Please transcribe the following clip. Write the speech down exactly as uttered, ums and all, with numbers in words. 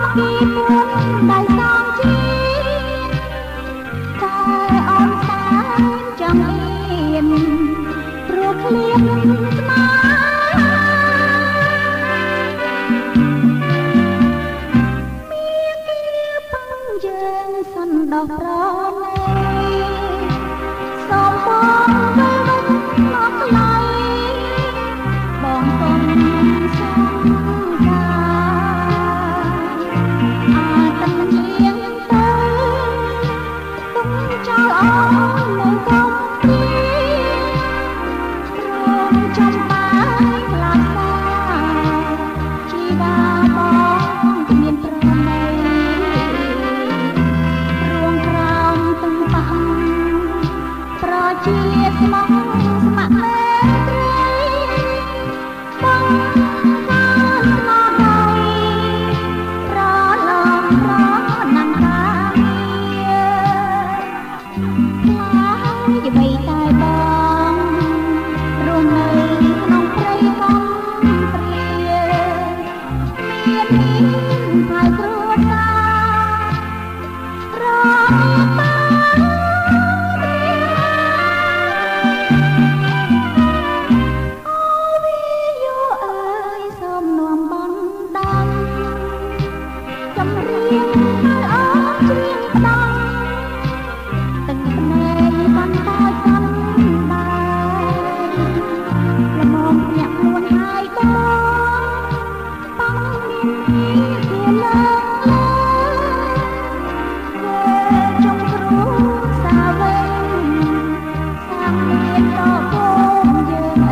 ពីពុនដែលសំជីតែអូនសែនចង់អៀនព្រោះឃ្លានស្មាមានគេពឹងយើងសន្តោសប្រណីសូមបងវិលមកថ្លៃបងគុំសង្សារអាចតំជាងទៅទុំចោលអូននៅកុំព្រាព្រមចំបាយខ្លាចសាជីវាបងគ្មានប្រណីរួងក្រោមទឹងប៉ាំប្រជាស្មោះស្ម័គ្រមេត្រីបងកានស្មោះដៃប្រឡំប្រណាំការងារខ្លាយអ្វីតែបងរស់នៅក្នុងព្រៃកំព្រាមានមានផៅគ្រួសាររកបានចម្រៀងឲ្យអូនច្រៀងផ្ដាំទឹកភ្នែកបានតើចាំដែរល្មមភ្ញាក់ខ្លួនហើយបងបងមានពីលើលើធ្វើចង់គ្រូសាវិញសាមមានតកូនយើងអើ